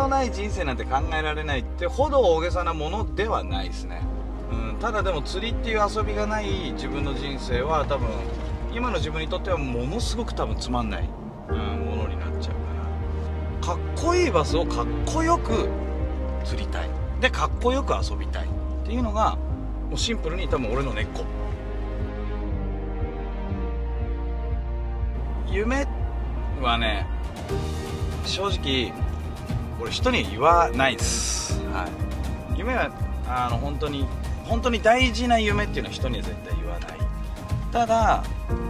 のない人生なんて考えられないってほど大げさなものではないですね。ただでも釣りっていう遊びがない自分の人生は多分今の自分にとってはものすごく多分つまんない、ものになっちゃうから、かっこいいバスをかっこよく釣りたい、でかっこよく遊びたいっていうのがもうシンプルに多分俺の根っこ。夢はね、正直俺人には言わないです、夢は本当に大事な夢っていうのは人には絶対言わない。ただ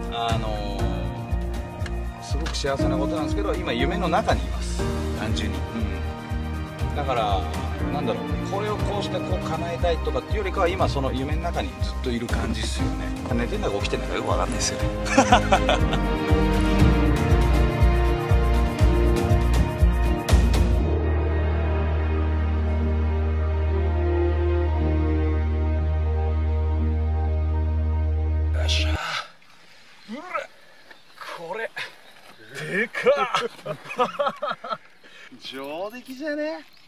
すごく幸せなことなんですけど、今夢の中にいます、単純に。だからなんだろう、これをこうしてこう叶えたいとかっていうよりかは、今その夢の中にずっといる感じですよね。寝てんだか起きてんだかよく分かんないですよね。よっしゃー、うらこれでかっ上出来じゃね。